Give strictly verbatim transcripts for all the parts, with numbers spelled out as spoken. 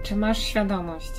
Czy masz świadomość?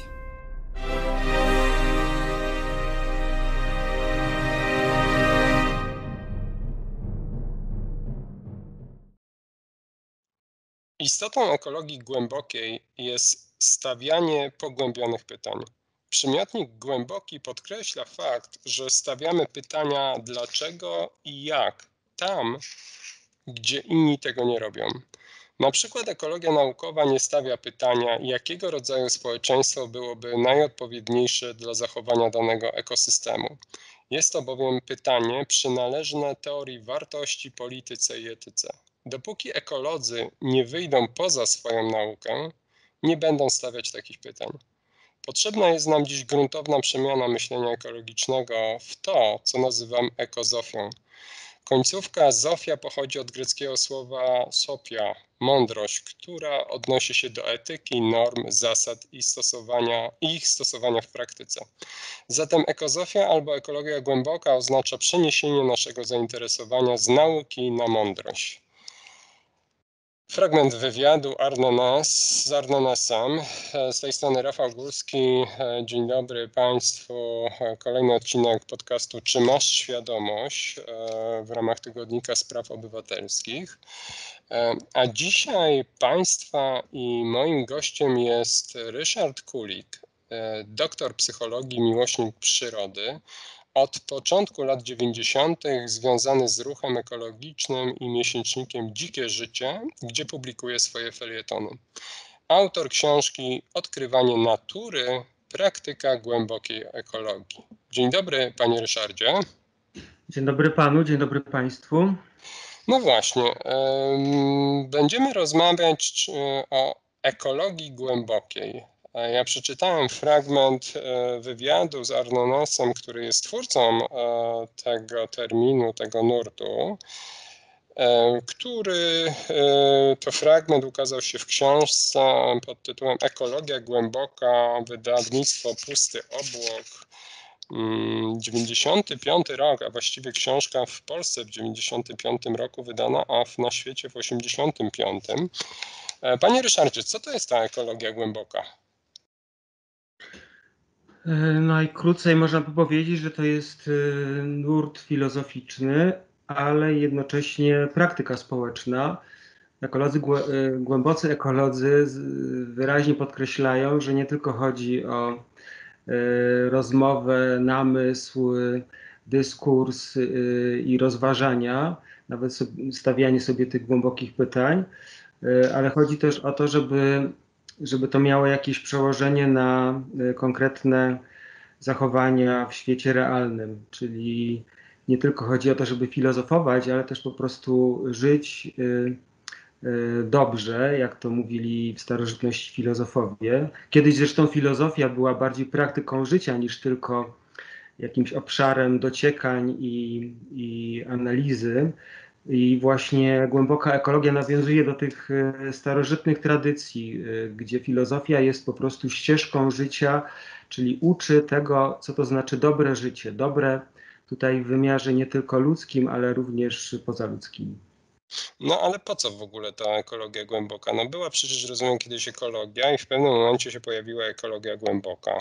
Istotą ekologii głębokiej jest stawianie pogłębionych pytań. Przymiotnik głęboki podkreśla fakt, że stawiamy pytania dlaczego i jak tam, gdzie inni tego nie robią. Na przykład ekologia naukowa nie stawia pytania, jakiego rodzaju społeczeństwo byłoby najodpowiedniejsze dla zachowania danego ekosystemu. Jest to bowiem pytanie przynależne teorii wartości, polityce i etyce. Dopóki ekolodzy nie wyjdą poza swoją naukę, nie będą stawiać takich pytań. Potrzebna jest nam dziś gruntowna przemiana myślenia ekologicznego w to, co nazywam ekozofią. Końcówka zofia pochodzi od greckiego słowa sopia, mądrość, która odnosi się do etyki, norm, zasad i stosowania, ich stosowania w praktyce. Zatem ekozofia albo ekologia głęboka oznacza przeniesienie naszego zainteresowania z nauki na mądrość. Fragment wywiadu Arnenes, z Arnenesem. Z tej strony Rafał Górski. Dzień dobry Państwu. Kolejny odcinek podcastu Czy masz świadomość? W ramach Tygodnika Spraw Obywatelskich. A dzisiaj Państwa i moim gościem jest Ryszard Kulik, doktor psychologii, miłośnik przyrody. Od początku lat dziewięćdziesiątych związany z ruchem ekologicznym i miesięcznikiem Dzikie Życie, gdzie publikuje swoje felietony. Autor książki Odkrywanie natury, praktyka głębokiej ekologii. Dzień dobry, panie Ryszardzie. Dzień dobry panu, dzień dobry państwu. No właśnie, będziemy rozmawiać o ekologii głębokiej. Ja przeczytałem fragment wywiadu z Arnenesem, który jest twórcą tego terminu, tego nurtu, który to fragment ukazał się w książce pod tytułem Ekologia głęboka, wydawnictwo Pusty Obłok, dziewięćdziesiąty piąty rok, a właściwie książka w Polsce w dziewięćdziesiątym piątym roku wydana, a na świecie w osiemdziesiątym piątym. Panie Ryszardzie, co to jest ta ekologia głęboka? Najkrócej można by powiedzieć, że to jest nurt filozoficzny, ale jednocześnie praktyka społeczna. Ekolodzy, głębocy ekolodzy wyraźnie podkreślają, że nie tylko chodzi o rozmowę, namysł, dyskurs i rozważania, nawet stawianie sobie tych głębokich pytań, ale chodzi też o to, żeby żeby to miało jakieś przełożenie na konkretne zachowania w świecie realnym, czyli nie tylko chodzi o to, żeby filozofować, ale też po prostu żyć dobrze, jak to mówili w starożytności filozofowie. Kiedyś zresztą filozofia była bardziej praktyką życia niż tylko jakimś obszarem dociekań i, i analizy. I właśnie głęboka ekologia nawiązuje do tych starożytnych tradycji, gdzie filozofia jest po prostu ścieżką życia, czyli uczy tego, co to znaczy dobre życie. Dobre tutaj w wymiarze nie tylko ludzkim, ale również pozaludzkim. No ale po co w ogóle ta ekologia głęboka? No była przecież, rozumiem, kiedyś ekologia i w pewnym momencie się pojawiła ekologia głęboka.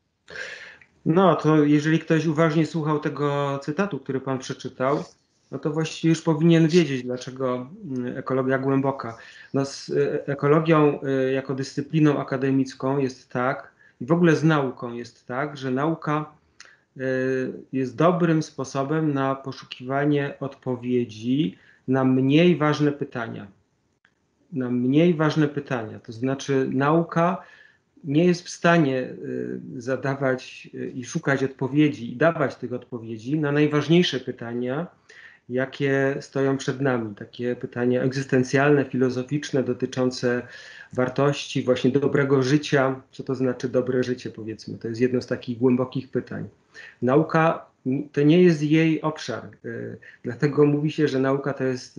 No to jeżeli ktoś uważnie słuchał tego cytatu, który pan przeczytał, no to właściwie już powinien wiedzieć, dlaczego ekologia głęboka. No z ekologią jako dyscypliną akademicką jest tak, i w ogóle z nauką jest tak, że nauka jest dobrym sposobem na poszukiwanie odpowiedzi na mniej ważne pytania. Na mniej ważne pytania. To znaczy nauka nie jest w stanie zadawać i szukać odpowiedzi i dawać tych odpowiedzi na najważniejsze pytania, jakie stoją przed nami. Takie pytania egzystencjalne, filozoficzne, dotyczące wartości, właśnie dobrego życia. Co to znaczy dobre życie, powiedzmy? To jest jedno z takich głębokich pytań. Nauka to nie jest jej obszar. Dlatego mówi się, że nauka to jest,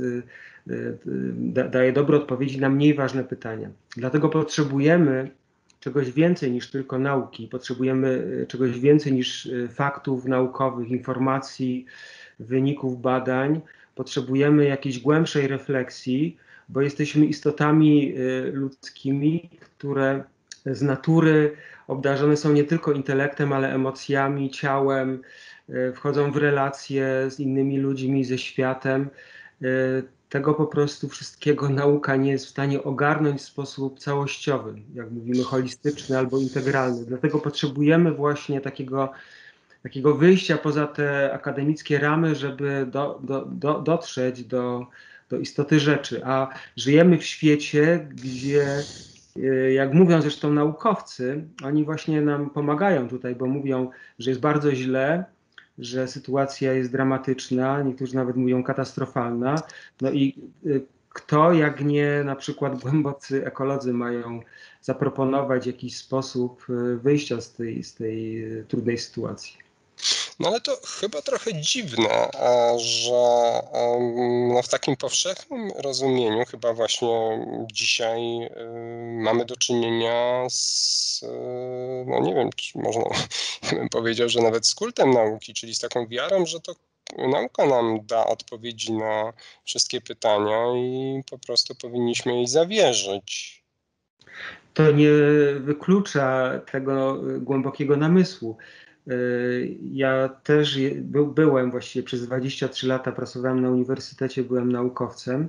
daje dobre odpowiedzi na mniej ważne pytania. Dlatego potrzebujemy czegoś więcej niż tylko nauki. Potrzebujemy czegoś więcej niż faktów naukowych, informacji, wyników badań. Potrzebujemy jakiejś głębszej refleksji, bo jesteśmy istotami ludzkimi, które z natury obdarzone są nie tylko intelektem, ale emocjami, ciałem, wchodzą w relacje z innymi ludźmi, ze światem. Tego po prostu wszystkiego nauka nie jest w stanie ogarnąć w sposób całościowy, jak mówimy, holistyczny albo integralny. Dlatego potrzebujemy właśnie takiego, takiego wyjścia poza te akademickie ramy, żeby do, do, do, dotrzeć do, do istoty rzeczy. A żyjemy w świecie, gdzie, jak mówią zresztą naukowcy, oni właśnie nam pomagają tutaj, bo mówią, że jest bardzo źle, że sytuacja jest dramatyczna, niektórzy nawet mówią katastrofalna. No i kto, jak nie na przykład głębocy ekolodzy, mają zaproponować jakiś sposób wyjścia z tej, z tej trudnej sytuacji. No ale to chyba trochę dziwne, że no w takim powszechnym rozumieniu chyba właśnie dzisiaj mamy do czynienia z, no nie wiem, czy można, bym powiedział, że nawet z kultem nauki, czyli z taką wiarą, że to nauka nam da odpowiedzi na wszystkie pytania i po prostu powinniśmy jej zawierzyć. To nie wyklucza tego głębokiego namysłu. Ja też by, byłem właściwie przez dwadzieścia trzy lata, pracowałem na uniwersytecie, byłem naukowcem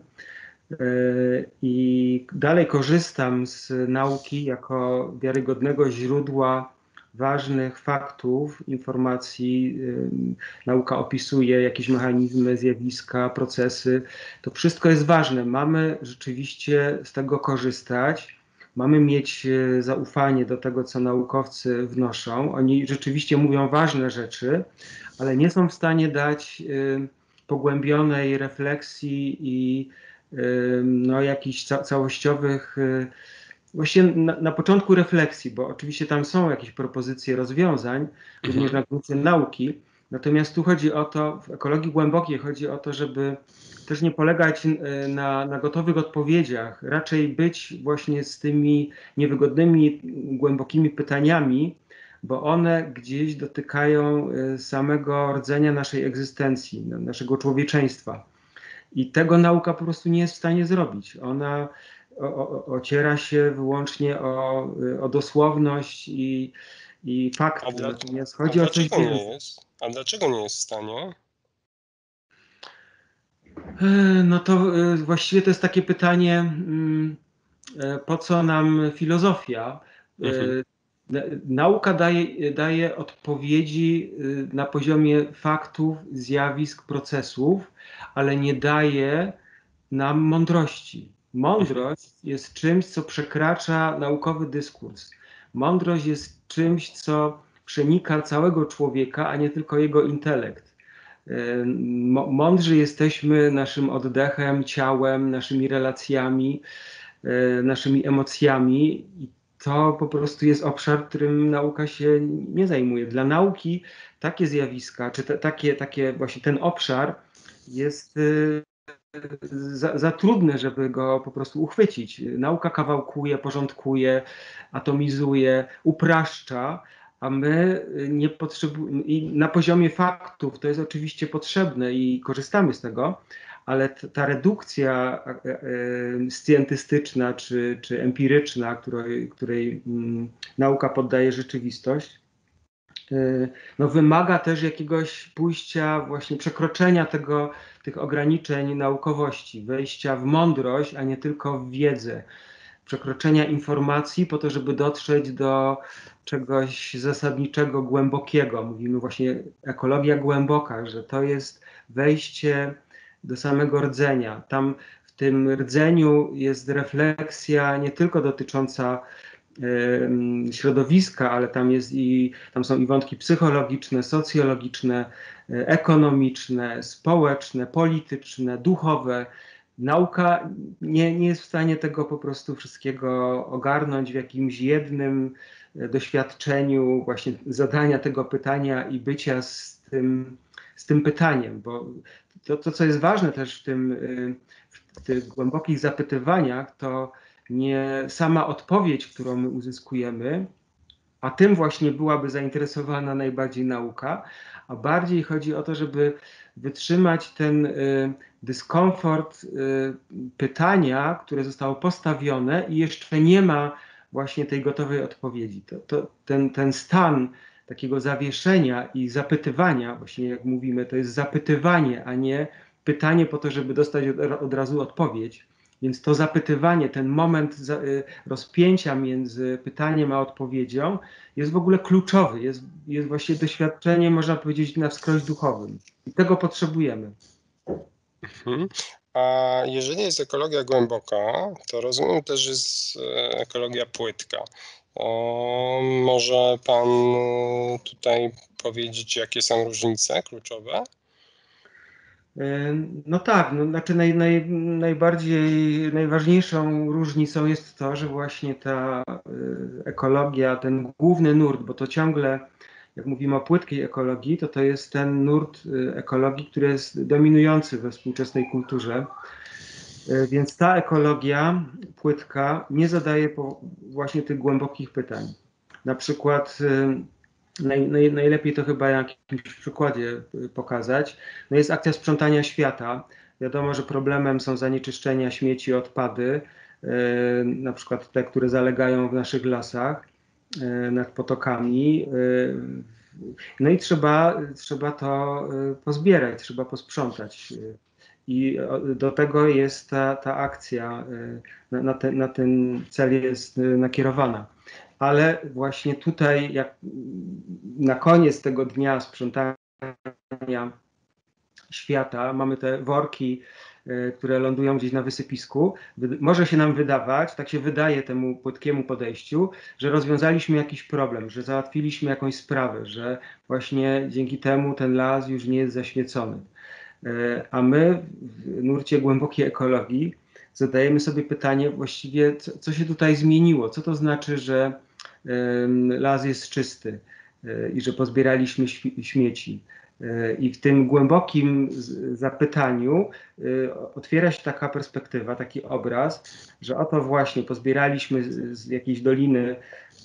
i dalej korzystam z nauki jako wiarygodnego źródła ważnych faktów, informacji. Nauka opisuje jakieś mechanizmy, zjawiska, procesy. To wszystko jest ważne. Mamy rzeczywiście z tego korzystać. Mamy mieć zaufanie do tego, co naukowcy wnoszą. Oni rzeczywiście mówią ważne rzeczy, ale nie są w stanie dać pogłębionej refleksji i no, jakichś ca całościowych, właściwie na, na początku refleksji, bo oczywiście tam są jakieś propozycje rozwiązań, również na gruncie nauki. Natomiast tu chodzi o to, w ekologii głębokiej chodzi o to, żeby też nie polegać na, na gotowych odpowiedziach, raczej być właśnie z tymi niewygodnymi, głębokimi pytaniami, bo one gdzieś dotykają samego rdzenia naszej egzystencji, naszego człowieczeństwa. I tego nauka po prostu nie jest w stanie zrobić. Ona o, o, ociera się wyłącznie o, o dosłowność i, i fakty. A, dla, Natomiast a chodzi o coś dlaczego nie więcej. jest? A dlaczego nie jest w stanie? No to właściwie to jest takie pytanie, po co nam filozofia? Mhm. Nauka daje, daje odpowiedzi na poziomie faktów, zjawisk, procesów, ale nie daje nam mądrości. Mądrość jest czymś, co przekracza naukowy dyskurs. Mądrość jest czymś, co przenika całego człowieka, a nie tylko jego intelekt. Mądrzy jesteśmy naszym oddechem, ciałem, naszymi relacjami, naszymi emocjami. I to po prostu jest obszar, którym nauka się nie zajmuje. Dla nauki takie zjawiska, czy te, takie, takie właśnie ten obszar jest za, za trudne, żeby go po prostu uchwycić. Nauka kawałkuje, porządkuje, atomizuje, upraszcza, a my nie potrzebujemy, i na poziomie faktów to jest oczywiście potrzebne i korzystamy z tego, ale ta redukcja scjentystyczna czy, czy empiryczna, której, której nauka poddaje rzeczywistość, no wymaga też jakiegoś pójścia, właśnie przekroczenia tego, tych ograniczeń naukowości, wejścia w mądrość, a nie tylko w wiedzę, przekroczenia informacji po to, żeby dotrzeć do czegoś zasadniczego, głębokiego. Mówimy właśnie ekologia głęboka, że to jest wejście do samego rdzenia. Tam w tym rdzeniu jest refleksja nie tylko dotycząca środowiska, ale tam jest i tam są i wątki psychologiczne, socjologiczne, ekonomiczne, społeczne, polityczne, duchowe. Nauka nie, nie jest w stanie tego po prostu wszystkiego ogarnąć w jakimś jednym doświadczeniu właśnie zadania tego pytania i bycia z tym, z tym pytaniem, bo to, to, co jest ważne też w tym, w tych głębokich zapytywaniach, to nie sama odpowiedź, którą my uzyskujemy, a tym właśnie byłaby zainteresowana najbardziej nauka, a bardziej chodzi o to, żeby wytrzymać ten y, dyskomfort y, pytania, które zostało postawione i jeszcze nie ma właśnie tej gotowej odpowiedzi. To, to, ten, ten stan takiego zawieszenia i zapytywania, właśnie jak mówimy, to jest zapytywanie, a nie pytanie po to, żeby dostać od, od razu odpowiedź. Więc to zapytywanie, ten moment za, rozpięcia między pytaniem a odpowiedzią jest w ogóle kluczowy, jest, jest właśnie doświadczeniem, można powiedzieć, na wskroś duchowym. I tego potrzebujemy. Mhm. A jeżeli jest ekologia głęboka, to rozumiem też, że jest ekologia płytka. O, może pan tutaj powiedzieć, jakie są różnice kluczowe? No tak, no, znaczy naj, naj, najbardziej, najważniejszą różnicą jest to, że właśnie ta ekologia, ten główny nurt, bo to ciągle, jak mówimy o płytkiej ekologii, to to jest ten nurt ekologii, który jest dominujący we współczesnej kulturze. Więc ta ekologia płytka nie zadaje właśnie tych głębokich pytań. Na przykład Naj, naj, najlepiej to chyba na jakimś przykładzie pokazać. No jest akcja sprzątania świata. Wiadomo, że problemem są zanieczyszczenia, śmieci, odpady, yy, na przykład te, które zalegają w naszych lasach, yy, nad potokami. Yy, no i trzeba, trzeba to pozbierać, trzeba posprzątać. I do tego jest ta, ta akcja, na, na, te, na ten cel jest nakierowana. Ale właśnie tutaj, jak na koniec tego dnia sprzątania świata, mamy te worki, które lądują gdzieś na wysypisku. Może się nam wydawać, tak się wydaje temu płytkiemu podejściu, że rozwiązaliśmy jakiś problem, że załatwiliśmy jakąś sprawę, że właśnie dzięki temu ten las już nie jest zaśmiecony. A my w nurcie głębokiej ekologii zadajemy sobie pytanie właściwie, co, co się tutaj zmieniło, co to znaczy, że las jest czysty i że pozbieraliśmy śmieci. I w tym głębokim zapytaniu otwiera się taka perspektywa, taki obraz, że oto właśnie pozbieraliśmy z jakiejś doliny,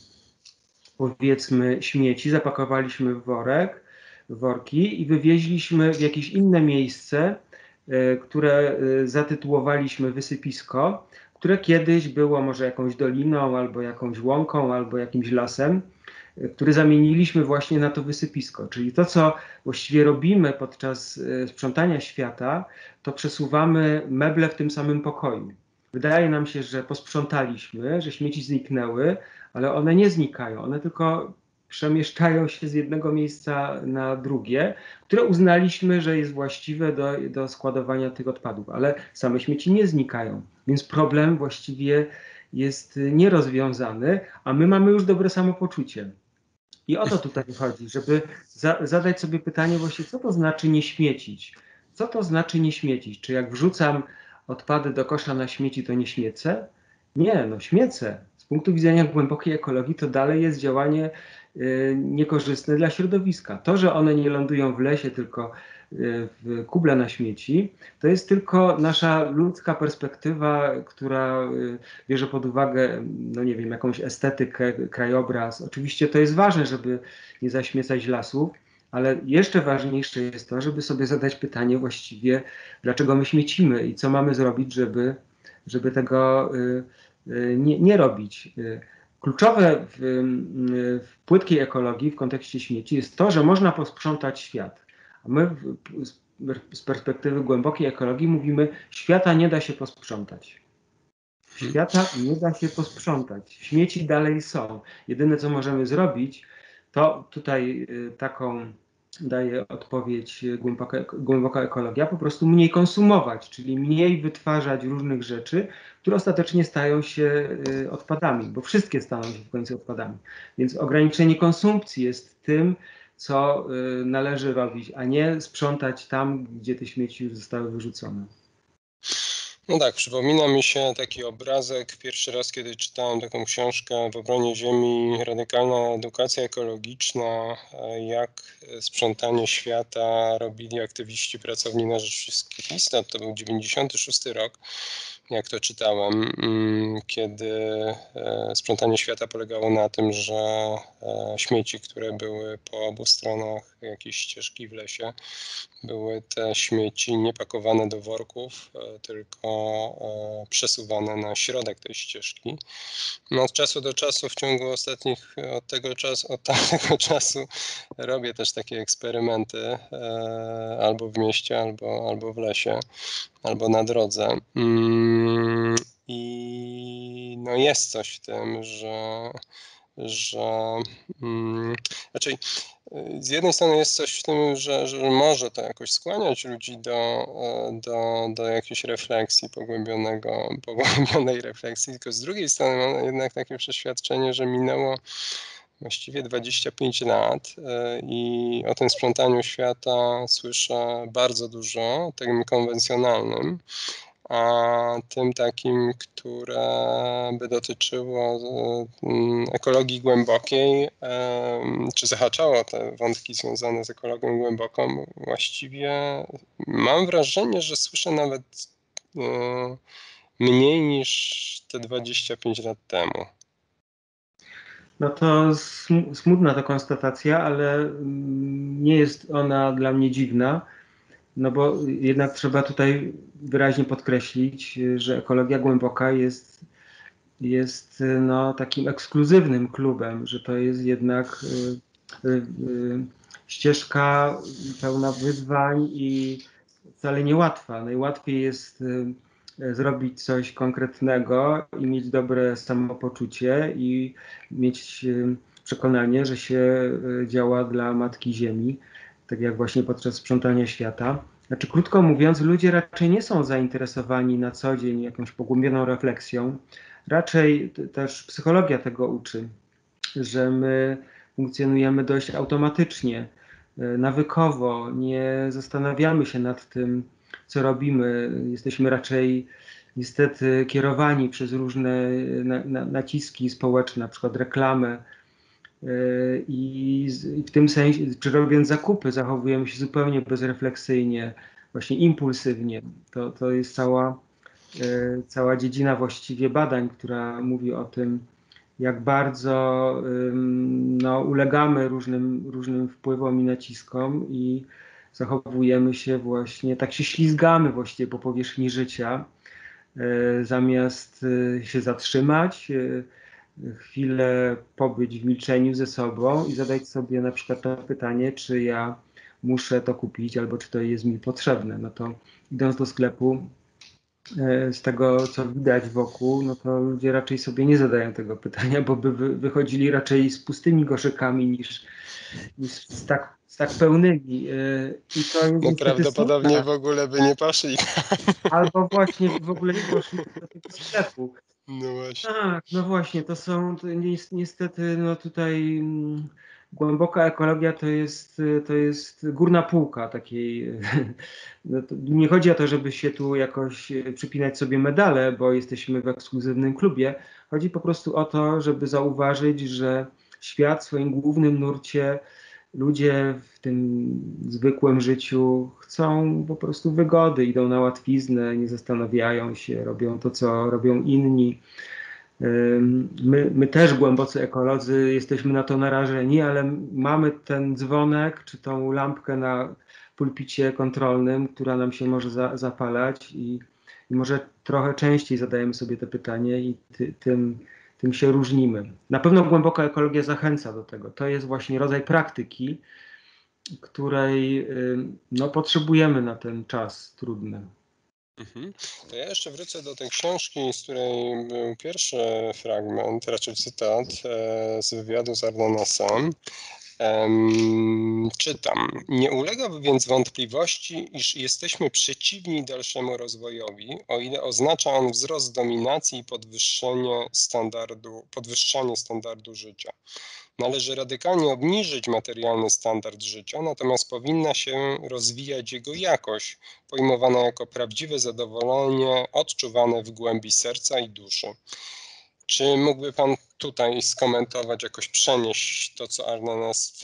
powiedzmy, śmieci, zapakowaliśmy w worek, w worki i wywieźliśmy w jakieś inne miejsce, które zatytułowaliśmy wysypisko, które kiedyś było może jakąś doliną, albo jakąś łąką, albo jakimś lasem, który zamieniliśmy właśnie na to wysypisko. Czyli to, co właściwie robimy podczas sprzątania świata, to przesuwamy meble w tym samym pokoju. Wydaje nam się, że posprzątaliśmy, że śmieci zniknęły, ale one nie znikają, one tylko przemieszczają się z jednego miejsca na drugie, które uznaliśmy, że jest właściwe do, do składowania tych odpadów, ale same śmieci nie znikają, więc problem właściwie jest nierozwiązany, a my mamy już dobre samopoczucie. I o to tutaj chodzi, żeby za, zadać sobie pytanie właśnie, co to znaczy nie śmiecić? Co to znaczy nie śmiecić? Czy jak wrzucam odpady do kosza na śmieci, to nie śmiecę? Nie, no śmiecę. Z punktu widzenia głębokiej ekologii to dalej jest działanie y, niekorzystne dla środowiska. To, że one nie lądują w lesie, tylko y, w kuble na śmieci, to jest tylko nasza ludzka perspektywa, która y, bierze pod uwagę, no nie wiem, jakąś estetykę, krajobraz. Oczywiście to jest ważne, żeby nie zaśmiecać lasów, ale jeszcze ważniejsze jest to, żeby sobie zadać pytanie właściwie, dlaczego my śmiecimy i co mamy zrobić, żeby, żeby tego y, y, nie, nie robić. Kluczowe w, w płytkiej ekologii w kontekście śmieci jest to, że można posprzątać świat. A my w, z perspektywy głębokiej ekologii mówimy, świata nie da się posprzątać. Świata nie da się posprzątać. Śmieci dalej są. Jedyne, co możemy zrobić, to tutaj taką daje odpowiedź głęboka, głęboka ekologia, po prostu mniej konsumować, czyli mniej wytwarzać różnych rzeczy, które ostatecznie stają się odpadami, bo wszystkie staną się w końcu odpadami. Więc ograniczenie konsumpcji jest tym, co należy robić, a nie sprzątać tam, gdzie te śmieci już zostały wyrzucone. No tak, przypomina mi się taki obrazek pierwszy raz, kiedy czytałem taką książkę W obronie ziemi, radykalna edukacja ekologiczna, jak sprzątanie świata robili aktywiści pracowni na rzecz wszystkich istot. To był dziewięćdziesiąty szósty rok, jak to czytałem, kiedy sprzątanie świata polegało na tym, że śmieci, które były po obu stronach jakiejś ścieżki w lesie, były te śmieci nie pakowane do worków, tylko przesuwane na środek tej ścieżki. No, od czasu do czasu w ciągu ostatnich, od tego czasu, od tamtego czasu robię też takie eksperymenty albo w mieście, albo, albo w lesie, albo na drodze. I no jest coś w tym, że, że hmm, raczej z jednej strony jest coś w tym, że, że może to jakoś skłaniać ludzi do, do, do jakiejś refleksji, pogłębionego, pogłębionej refleksji, tylko z drugiej strony mam jednak takie przeświadczenie, że minęło właściwie dwadzieścia pięć lat i o tym sprzątaniu świata słyszę bardzo dużo, tym konwencjonalnym, a tym takim, które by dotyczyło ekologii głębokiej, czy zahaczało te wątki związane z ekologią głęboką, właściwie mam wrażenie, że słyszę nawet mniej niż te dwadzieścia pięć lat temu. No to smutna ta konstatacja, ale nie jest ona dla mnie dziwna. No bo jednak trzeba tutaj wyraźnie podkreślić, że ekologia głęboka jest, jest no, takim ekskluzywnym klubem, że to jest jednak y, y, y, ścieżka pełna wyzwań i wcale niełatwa. Najłatwiej jest y, zrobić coś konkretnego i mieć dobre samopoczucie i mieć y, przekonanie, że się y, działa dla Matki Ziemi, tak jak właśnie podczas sprzątania świata. Znaczy, krótko mówiąc, ludzie raczej nie są zainteresowani na co dzień jakąś pogłębioną refleksją. Raczej też psychologia tego uczy, że my funkcjonujemy dość automatycznie, nawykowo, nie zastanawiamy się nad tym, co robimy. Jesteśmy raczej niestety kierowani przez różne na, na, naciski społeczne, na przykład reklamę. I w tym sensie, czy robiąc zakupy, zachowujemy się zupełnie bezrefleksyjnie, właśnie impulsywnie. To, to jest cała, cała dziedzina właściwie badań, która mówi o tym, jak bardzo no, ulegamy różnym, różnym wpływom i naciskom i zachowujemy się właśnie, tak się ślizgamy właściwie po powierzchni życia, zamiast się zatrzymać, chwilę pobyć w milczeniu ze sobą i zadać sobie na przykład to pytanie, czy ja muszę to kupić, albo czy to jest mi potrzebne. No to idąc do sklepu, z tego co widać wokół, no to ludzie raczej sobie nie zadają tego pytania, bo by wychodzili raczej z pustymi koszykami niż, niż z, tak, z tak pełnymi. I to jest no prawdopodobnie smutne. w ogóle by nie poszli. Albo właśnie w ogóle nie poszli do tego sklepu. No właśnie. Tak, no właśnie, to są to niestety no tutaj mm, głęboka ekologia to jest, to jest górna półka takiej. No nie chodzi o to, żeby się tu jakoś przypinać sobie medale, bo jesteśmy w ekskluzywnym klubie. Chodzi po prostu o to, żeby zauważyć, że świat w swoim głównym nurcie, ludzie w tym zwykłym życiu chcą po prostu wygody, idą na łatwiznę, nie zastanawiają się, robią to, co robią inni. My, my też głębocy ekolodzy jesteśmy na to narażeni, ale mamy ten dzwonek czy tą lampkę na pulpicie kontrolnym, która nam się może za, zapalać i, i może trochę częściej zadajemy sobie te pytanie i ty, tym, tym się różnimy. Na pewno głęboka ekologia zachęca do tego. To jest właśnie rodzaj praktyki, której no, potrzebujemy na ten czas trudny. Mhm. To ja jeszcze wrócę do tej książki, z której był pierwszy fragment, raczej cytat z wywiadu z Arnanesem. Um, czytam. Nie ulega więc wątpliwości, iż jesteśmy przeciwni dalszemu rozwojowi, o ile oznacza on wzrost dominacji i podwyższenie standardu, podwyższanie standardu życia. Należy radykalnie obniżyć materialny standard życia, natomiast powinna się rozwijać jego jakość, pojmowana jako prawdziwe zadowolenie odczuwane w głębi serca i duszy. Czy mógłby Pan tutaj skomentować, jakoś przenieść to, co Arnanes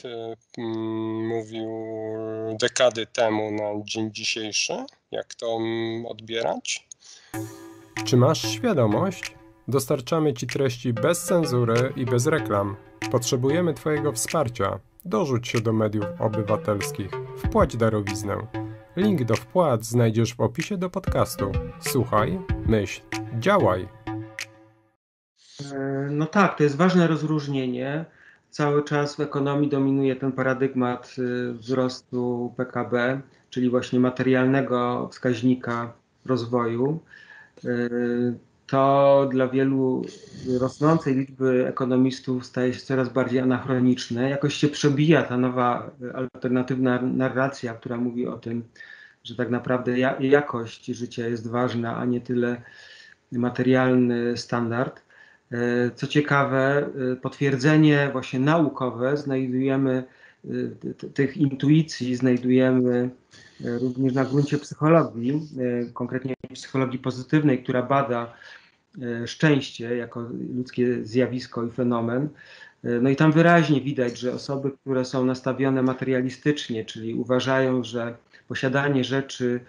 mówił dekady temu na dzień dzisiejszy? Jak to odbierać? Czy masz świadomość? Dostarczamy Ci treści bez cenzury i bez reklam. Potrzebujemy Twojego wsparcia. Dorzuć się do mediów obywatelskich. Wpłać darowiznę. Link do wpłat znajdziesz w opisie do podcastu. Słuchaj, myśl, działaj. No tak, to jest ważne rozróżnienie. Cały czas w ekonomii dominuje ten paradygmat wzrostu P K B, czyli właśnie materialnego wskaźnika rozwoju. To dla wielu rosnącej liczby ekonomistów staje się coraz bardziej anachroniczne. Jakoś się przebija ta nowa alternatywna narracja, która mówi o tym, że tak naprawdę jakość życia jest ważna, a nie tyle materialny standard. Co ciekawe, potwierdzenie właśnie naukowe znajdujemy, tych intuicji znajdujemy również na gruncie psychologii, konkretnie psychologii pozytywnej, która bada szczęście jako ludzkie zjawisko i fenomen. No i tam wyraźnie widać, że osoby, które są nastawione materialistycznie, czyli uważają, że posiadanie rzeczy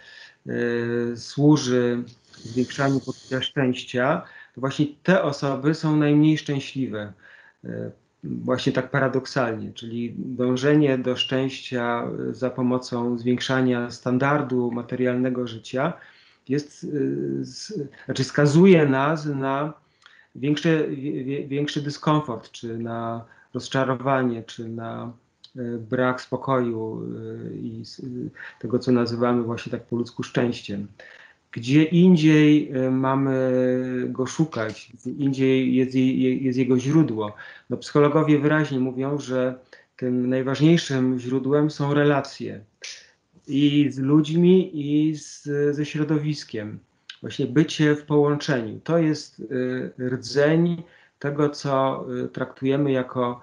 służy zwiększaniu poczucia szczęścia, to właśnie te osoby są najmniej szczęśliwe. Właśnie tak paradoksalnie, czyli dążenie do szczęścia za pomocą zwiększania standardu materialnego życia jest, znaczy skazuje nas na większy, większy dyskomfort, czy na rozczarowanie, czy na brak spokoju i tego, co nazywamy właśnie tak po ludzku szczęściem. Gdzie indziej mamy go szukać, gdzie indziej jest, jest jego źródło. No, psychologowie wyraźnie mówią, że tym najważniejszym źródłem są relacje i z ludźmi, i z, ze środowiskiem. Właśnie bycie w połączeniu. To jest rdzeń tego, co traktujemy jako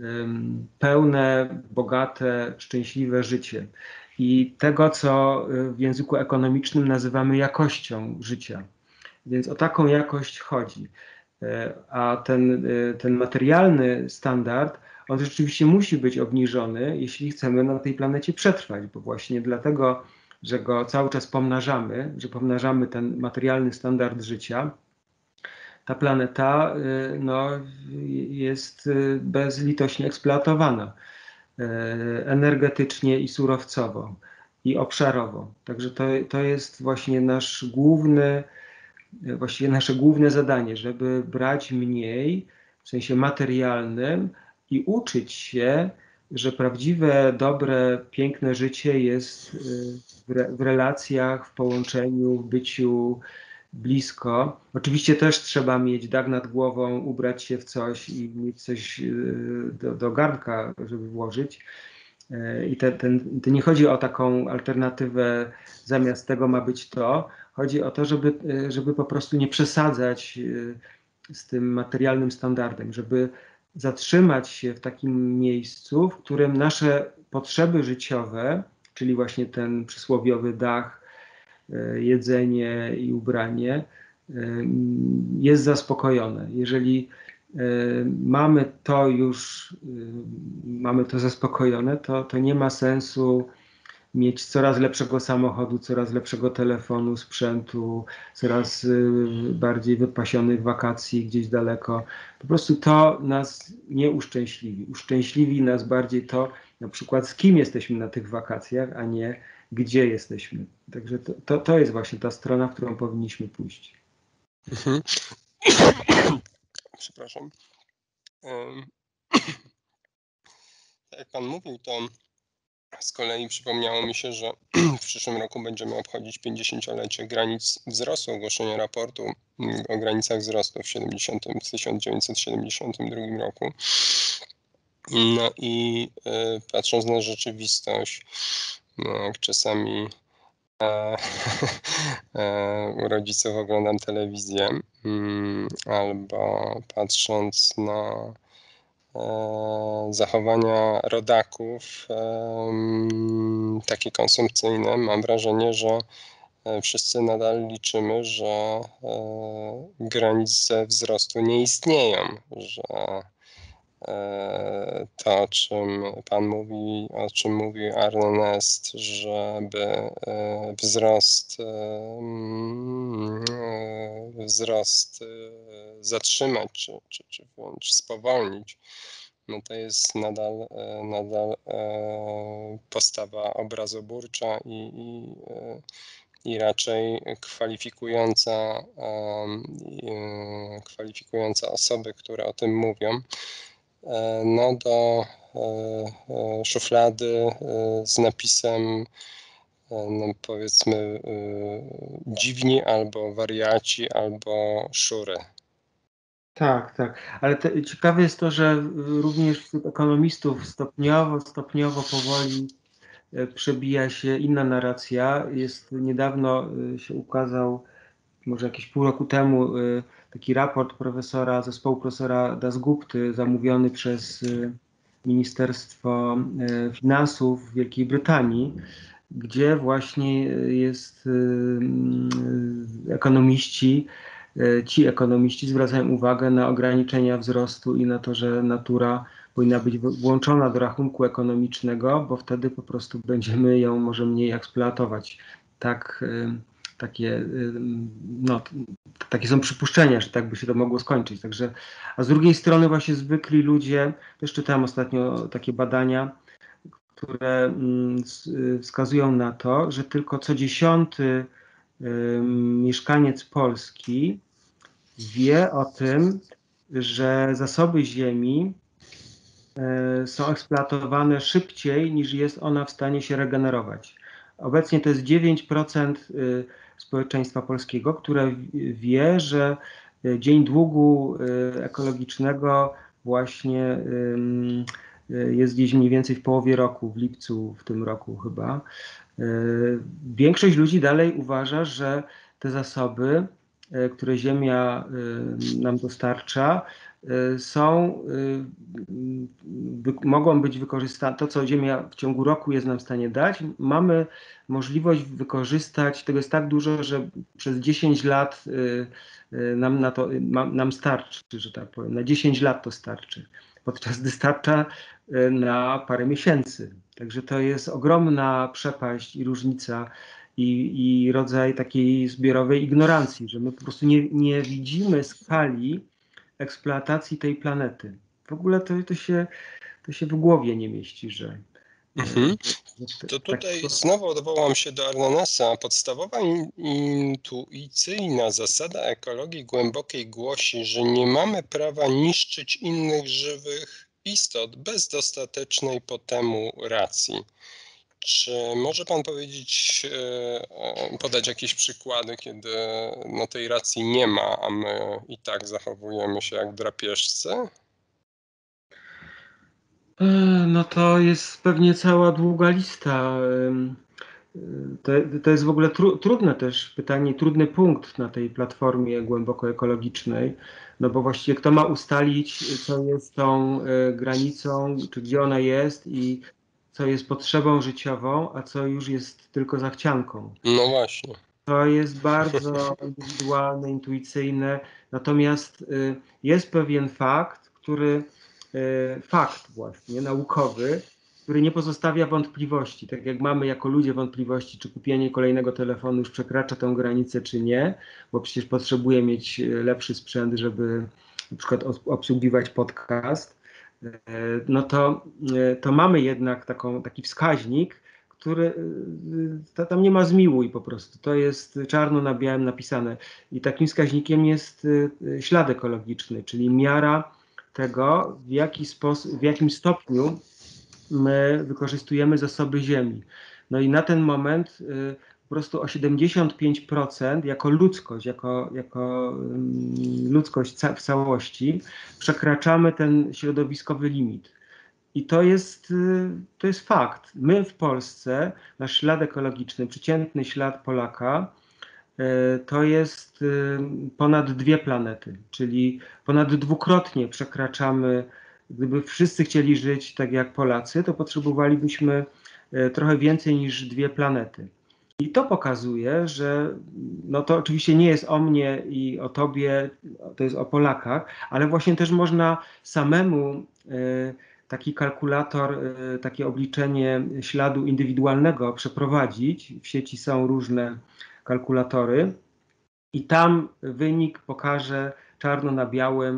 pełne, bogate, szczęśliwe życie. I tego, co w języku ekonomicznym nazywamy jakością życia. Więc o taką jakość chodzi. A ten, ten materialny standard, on rzeczywiście musi być obniżony, jeśli chcemy na tej planecie przetrwać, bo właśnie dlatego, że go cały czas pomnażamy, że pomnażamy ten materialny standard życia, ta planeta no, jest bezlitośnie eksploatowana energetycznie i surowcowo i obszarowo. Także to, to jest właśnie nasz główny, właściwie nasze główne zadanie, żeby brać mniej w sensie materialnym i uczyć się, że prawdziwe, dobre, piękne życie jest w, re, w relacjach, w połączeniu, w byciu blisko. Oczywiście też trzeba mieć dach nad głową, ubrać się w coś i mieć coś do, do garnka, żeby włożyć. I ten, ten, to nie chodzi o taką alternatywę, zamiast tego ma być to. Chodzi o to, żeby, żeby po prostu nie przesadzać z tym materialnym standardem, żeby zatrzymać się w takim miejscu, w którym nasze potrzeby życiowe, czyli właśnie ten przysłowiowy dach, jedzenie i ubranie, jest zaspokojone. Jeżeli mamy to już, mamy to zaspokojone, to, to nie ma sensu mieć coraz lepszego samochodu, coraz lepszego telefonu, sprzętu, coraz bardziej wypasionych wakacji gdzieś daleko. Po prostu to nas nie uszczęśliwi. Uszczęśliwi nas bardziej to, na przykład z kim jesteśmy na tych wakacjach, a nie gdzie jesteśmy. Także to, to, to jest właśnie ta strona, w którą powinniśmy pójść. Mhm. Przepraszam. Um, jak pan mówił, to z kolei przypomniało mi się, że w przyszłym roku będziemy obchodzić pięćdziesięciolecie granic wzrostu, ogłoszenia raportu o granicach wzrostu w tysiąc dziewięćset siedemdziesiątym drugim roku. No i y, patrząc na rzeczywistość, no, jak czasami e, e, u rodziców oglądam telewizję, mm, albo patrząc na e, zachowania rodaków, e, takie konsumpcyjne, mam wrażenie, że wszyscy nadal liczymy, że e, granice wzrostu nie istnieją, że e, to, o czym pan mówi, o czym mówił Ernest, żeby e, wzrost, e, wzrost e, zatrzymać, czy, czy, czy wręcz spowolnić, no to jest nadal, nadal postawa obrazoburcza i, i, i raczej kwalifikująca, kwalifikująca osoby, które o tym mówią, no do szuflady z napisem, no powiedzmy, dziwni albo wariaci, albo szury. Tak, tak. Ale te, ciekawe jest to, że również wśród ekonomistów stopniowo, stopniowo powoli przebija się inna narracja. Jest niedawno się ukazał, może jakieś pół roku temu, taki raport profesora, zespołu profesora Dasgupty, zamówiony przez Ministerstwo Finansów Wielkiej Brytanii, gdzie właśnie jest ekonomiści, ci ekonomiści zwracają uwagę na ograniczenia wzrostu i na to, że natura powinna być włączona do rachunku ekonomicznego, bo wtedy po prostu będziemy ją może mniej eksploatować. Tak, takie, no, takie są przypuszczenia, że tak by się to mogło skończyć. Także, a z drugiej strony właśnie zwykli ludzie, też czytałem ostatnio takie badania, które wskazują na to, że tylko co dziesiąty mieszkaniec Polski wie o tym, że zasoby ziemi są eksploatowane szybciej, niż jest ona w stanie się regenerować. Obecnie to jest dziewięć procent społeczeństwa polskiego, które wie, że dzień długu ekologicznego właśnie jest gdzieś mniej więcej w połowie roku, w lipcu w tym roku chyba. Większość ludzi dalej uważa, że te zasoby, które Ziemia nam dostarcza, są, mogą być wykorzystane, to co Ziemia w ciągu roku jest nam w stanie dać, mamy możliwość wykorzystać, tego jest tak dużo, że przez dziesięć lat nam, na to, nam starczy, że tak powiem, na dziesięć lat to starczy, podczas gdy starcza na parę miesięcy. Także to jest ogromna przepaść i różnica i, i rodzaj takiej zbiorowej ignorancji, że my po prostu nie, nie widzimy skali eksploatacji tej planety. W ogóle to, to, się, to się w głowie nie mieści, że... Mhm. To tutaj tak... znowu odwołam się do Arnonesa. Podstawowa intuicyjna zasada ekologii głębokiej głosi, że nie mamy prawa niszczyć innych żywych istot bez dostatecznej po temu racji. Czy może Pan powiedzieć, podać jakieś przykłady, kiedy no, tej racji nie ma, a my i tak zachowujemy się jak drapieżcy? No to jest pewnie cała długa lista. To, to jest w ogóle tru, trudne też pytanie, trudny punkt na tej platformie głęboko ekologicznej, no bo właściwie kto ma ustalić, co jest tą granicą, czy gdzie ona jest i co jest potrzebą życiową, a co już jest tylko zachcianką. No właśnie. To jest bardzo indywidualne, intuicyjne, natomiast jest pewien fakt, który, fakt właśnie, naukowy, który nie pozostawia wątpliwości. Tak jak mamy jako ludzie wątpliwości, czy kupienie kolejnego telefonu już przekracza tę granicę, czy nie, bo przecież potrzebuję mieć lepszy sprzęt, żeby na przykład obsługiwać podcast, no to, to mamy jednak taką, taki wskaźnik, który to, tam nie ma zmiłuj po prostu. To jest czarno na białym napisane. I takim wskaźnikiem jest ślad ekologiczny, czyli miara tego, w jaki sposób, w jakim stopniu my wykorzystujemy zasoby ziemi. No i na ten moment y, po prostu o siedemdziesiąt pięć procent jako ludzkość, jako, jako y, ludzkość ca w całości przekraczamy ten środowiskowy limit. I to jest, y, to jest fakt. My w Polsce, nasz ślad ekologiczny, przeciętny ślad Polaka, y, to jest y, ponad dwie planety, czyli ponad dwukrotnie przekraczamy. Gdyby wszyscy chcieli żyć tak jak Polacy, to potrzebowalibyśmy trochę więcej niż dwie planety. I to pokazuje, że no to oczywiście nie jest o mnie i o tobie, to jest o Polakach, ale właśnie też można samemu taki kalkulator, takie obliczenie śladu indywidualnego przeprowadzić. W sieci są różne kalkulatory i tam wynik pokaże czarno na białym,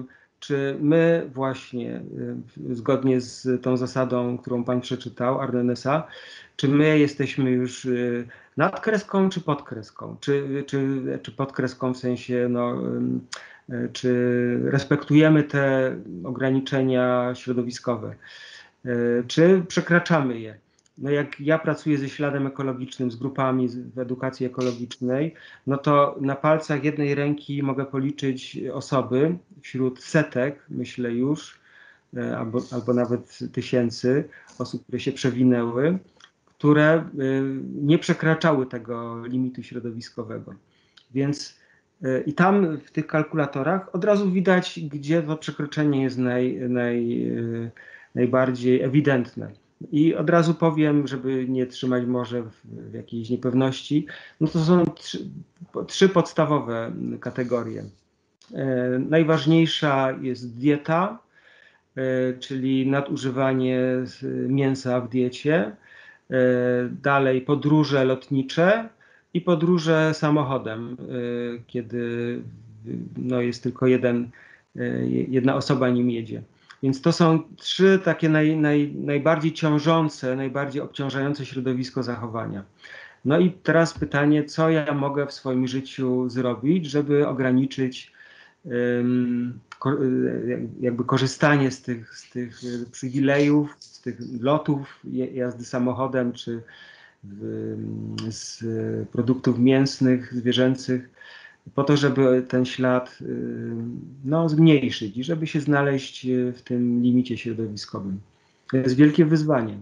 czy my właśnie, y, zgodnie z tą zasadą, którą pan przeczytał, Ardenesa, czy my jesteśmy już y, nad kreską, czy pod kreską? Czy, czy, czy pod kreską w sensie, no, y, y, czy respektujemy te ograniczenia środowiskowe? Y, czy przekraczamy je? No jak ja pracuję ze śladem ekologicznym, z grupami w edukacji ekologicznej, no to na palcach jednej ręki mogę policzyć osoby wśród setek, myślę już, albo, albo nawet tysięcy osób, które się przewinęły, które nie przekraczały tego limitu środowiskowego. Więc i tam w tych kalkulatorach od razu widać, gdzie to przekroczenie jest naj, naj, najbardziej ewidentne. I od razu powiem, żeby nie trzymać może w, w jakiejś niepewności, no to są trzy, trzy podstawowe kategorie. E, najważniejsza jest dieta, e, czyli nadużywanie mięsa w diecie, e, dalej podróże lotnicze i podróże samochodem, e, kiedy no, jest tylko jeden, e, jedna osoba nim jedzie. Więc to są trzy takie naj, naj, najbardziej ciążące, najbardziej obciążające środowisko zachowania. No i teraz pytanie, co ja mogę w swoim życiu zrobić, żeby ograniczyć um, ko, jakby korzystanie z tych, z tych przywilejów, z tych lotów, jazdy samochodem, czy w, z produktów mięsnych, zwierzęcych, po to, żeby ten ślad no, zmniejszyć i żeby się znaleźć w tym limicie środowiskowym. To jest wielkie wyzwanie.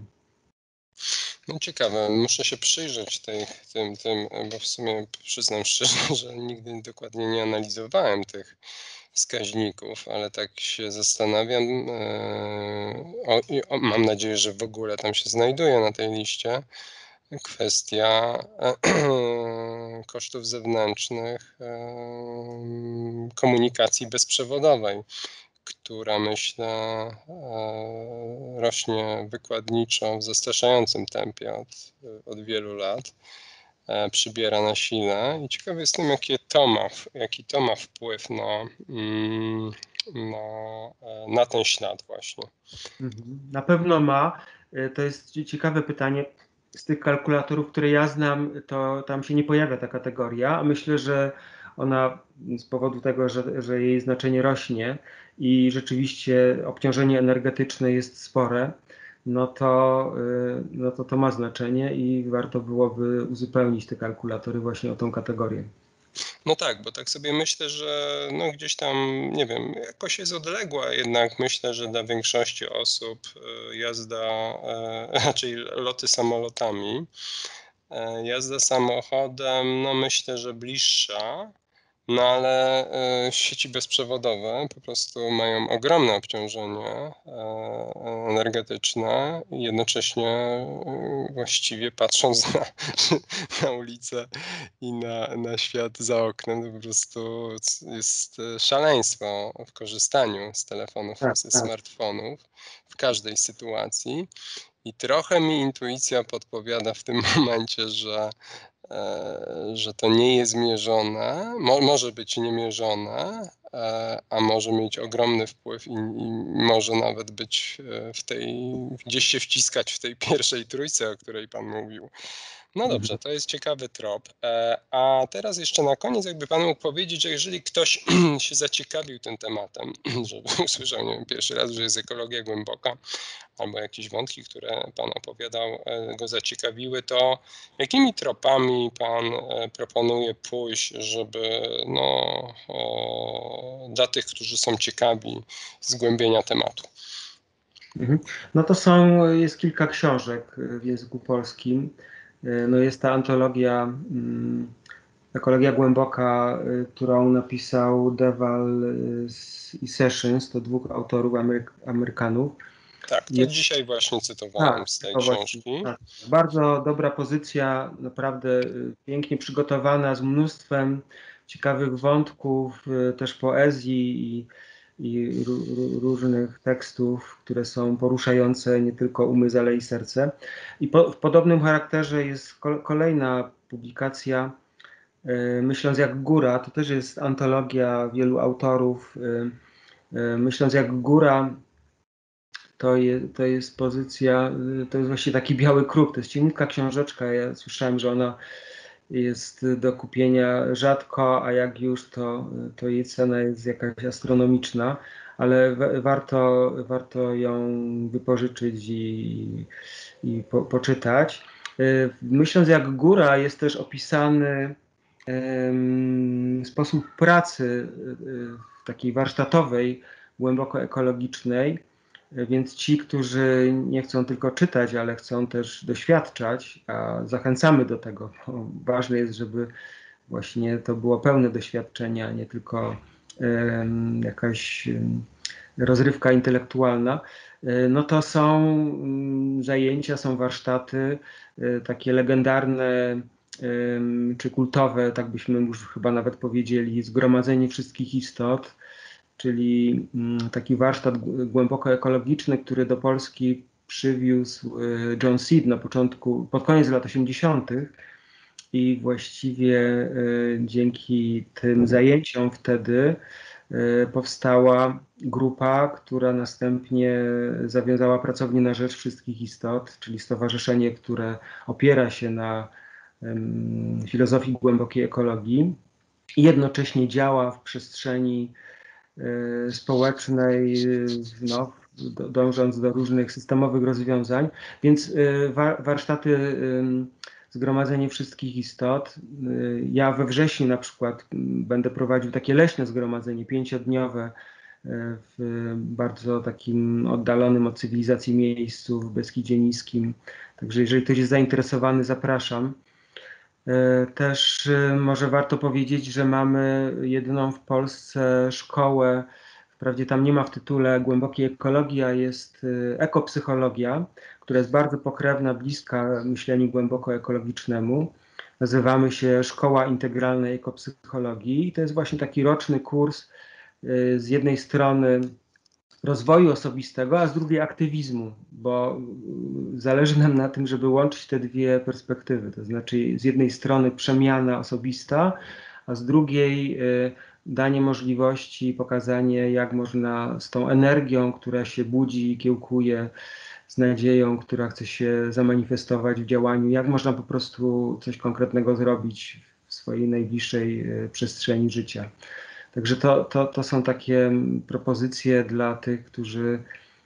No ciekawe, muszę się przyjrzeć tej, tym, tym, bo w sumie przyznam szczerze, że nigdy dokładnie nie analizowałem tych wskaźników, ale tak się zastanawiam, o, o, mam nadzieję, że w ogóle tam się znajduje na tej liście, kwestia kosztów zewnętrznych komunikacji bezprzewodowej, która myślę rośnie wykładniczo w zastraszającym tempie od, od wielu lat, przybiera na sile i ciekawy jestem, jakie to ma, jaki to ma wpływ na, na, na ten ślad właśnie. Na pewno ma. To jest ciekawe pytanie. Z tych kalkulatorów, które ja znam, to tam się nie pojawia ta kategoria, a myślę, że ona z powodu tego, że, że jej znaczenie rośnie i rzeczywiście obciążenie energetyczne jest spore, no to, no to to ma znaczenie i warto byłoby uzupełnić te kalkulatory właśnie o tą kategorię. No tak, bo tak sobie myślę, że no gdzieś tam, nie wiem, jakoś jest odległa, jednak myślę, że dla większości osób jazda, raczej loty samolotami, jazda samochodem, no myślę, że bliższa, no ale sieci bezprzewodowe po prostu mają ogromne obciążenie energetyczne i jednocześnie właściwie patrząc na, na ulicę i na, na świat za oknem, to po prostu jest szaleństwo w korzystaniu z telefonów, tak, ze tak. smartfonów w każdej sytuacji i trochę mi intuicja podpowiada w tym momencie, że że to nie jest mierzone, mo, może być niemierzone, a może mieć ogromny wpływ i, i może nawet być w tej, gdzieś się wciskać w tej pierwszej trójce, o której pan mówił. No dobrze, to jest ciekawy trop. A teraz jeszcze na koniec, jakby pan mógł powiedzieć, że jeżeli ktoś się zaciekawił tym tematem, żeby usłyszał, nie wiem, pierwszy raz, że jest ekologia głęboka, albo jakieś wątki, które pan opowiadał, go zaciekawiły, to jakimi tropami pan proponuje pójść, żeby no, dla tych, którzy są ciekawi zgłębienia tematu? No to są, jest kilka książek w języku polskim. No jest ta antologia um, Ekologia Głęboka, którą napisał Dewal i Sessions, to dwóch autorów Ameryk Amerykanów. Tak, to jest, dzisiaj właśnie cytowałem tak, z tej książki. Właśnie, tak. Bardzo dobra pozycja, naprawdę pięknie przygotowana, z mnóstwem ciekawych wątków, też poezji i, i różnych tekstów, które są poruszające nie tylko umysł, ale i serce. I po, w podobnym charakterze jest kolejna publikacja, Myśląc jak góra, to też jest antologia wielu autorów, Myśląc jak góra, to, je, to jest pozycja, to jest właśnie taki biały kruk, to jest cieniutka książeczka. Ja słyszałem, że ona jest do kupienia rzadko, a jak już, to, to jej cena jest jakaś astronomiczna, ale warto, warto ją wypożyczyć i, i po, poczytać. Myśląc jak góra jest też opisany um, sposób pracy takiej warsztatowej, głęboko ekologicznej, więc ci, którzy nie chcą tylko czytać, ale chcą też doświadczać, a zachęcamy do tego, bo ważne jest, żeby właśnie to było pełne doświadczenie, a nie tylko um, jakaś um, rozrywka intelektualna, no to są um, zajęcia, są warsztaty, um, takie legendarne um, czy kultowe, tak byśmy już chyba nawet powiedzieli, Zgromadzenie Wszystkich Istot, czyli taki warsztat głęboko ekologiczny, który do Polski przywiózł John Seed na początku, pod koniec lat osiemdziesiątych i właściwie dzięki tym zajęciom wtedy powstała grupa, która następnie zawiązała Pracownię na Rzecz Wszystkich Istot, czyli stowarzyszenie, które opiera się na filozofii głębokiej ekologii i jednocześnie działa w przestrzeni społecznej, no, dążąc do różnych systemowych rozwiązań. Więc warsztaty Zgromadzenie Wszystkich Istot. Ja we wrześniu na przykład będę prowadził takie leśne zgromadzenie pięciodniowe w bardzo takim oddalonym od cywilizacji miejscu w Beskidzie Niskim. Także jeżeli ktoś jest zainteresowany, zapraszam. Też może warto powiedzieć, że mamy jedyną w Polsce szkołę, wprawdzie tam nie ma w tytule głębokiej ekologii, a jest ekopsychologia, która jest bardzo pokrewna, bliska myśleniu głęboko ekologicznemu. Nazywamy się Szkoła Integralnej Ekopsychologii i to jest właśnie taki roczny kurs z jednej strony rozwoju osobistego, a z drugiej aktywizmu, bo zależy nam na tym, żeby łączyć te dwie perspektywy, to znaczy z jednej strony przemiana osobista, a z drugiej danie możliwości, pokazanie, jak można z tą energią, która się budzi i kiełkuje, z nadzieją, która chce się zamanifestować w działaniu, jak można po prostu coś konkretnego zrobić w swojej najbliższej przestrzeni życia. Także to, to, to są takie propozycje dla tych, którzy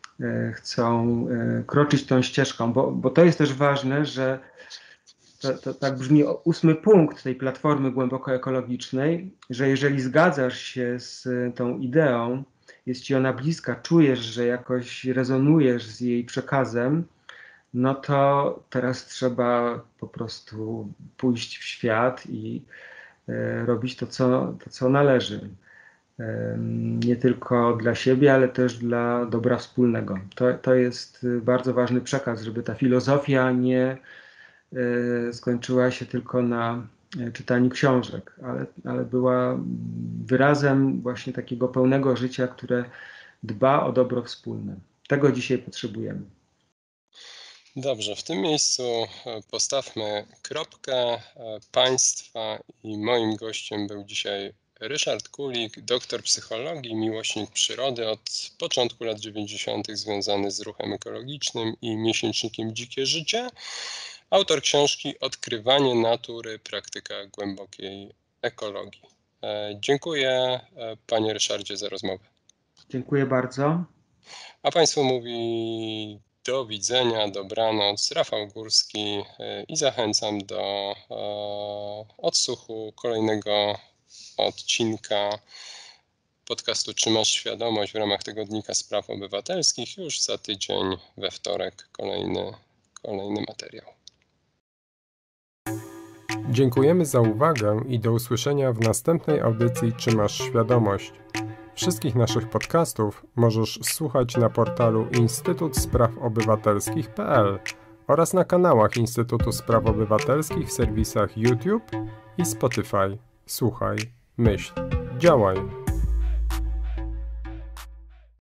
chcą kroczyć tą ścieżką, bo, bo to jest też ważne, że to, to tak brzmi ósmy punkt tej platformy głęboko ekologicznej, że jeżeli zgadzasz się z tą ideą, jest ci ona bliska, czujesz, że jakoś rezonujesz z jej przekazem, no to teraz trzeba po prostu pójść w świat i robić to, co, to, co należy. Nie tylko dla siebie, ale też dla dobra wspólnego. To, to jest bardzo ważny przekaz, żeby ta filozofia nie skończyła się tylko na czytaniu książek, ale, ale była wyrazem właśnie takiego pełnego życia, które dba o dobro wspólne. Tego dzisiaj potrzebujemy. Dobrze, w tym miejscu postawmy kropkę. Państwa i moim gościem był dzisiaj Ryszard Kulik, doktor psychologii, miłośnik przyrody, od początku lat dziewięćdziesiątych związany z ruchem ekologicznym i miesięcznikiem Dzikie Życie, autor książki Odkrywanie natury, praktyka głębokiej ekologii. Dziękuję panie Ryszardzie za rozmowę. Dziękuję bardzo. A państwu mówi do widzenia, dobranoc, Rafał Górski i zachęcam do odsłuchu kolejnego odcinka podcastu Czy masz świadomość w ramach Tygodnika Spraw Obywatelskich. Już za tydzień we wtorek kolejny, kolejny materiał. Dziękujemy za uwagę i do usłyszenia w następnej audycji Czy masz świadomość? Wszystkich naszych podcastów możesz słuchać na portalu Instytut Spraw Obywatelskich kropka p l oraz na kanałach Instytutu Spraw Obywatelskich w serwisach YouTube i Spotify. Słuchaj, myśl, działaj.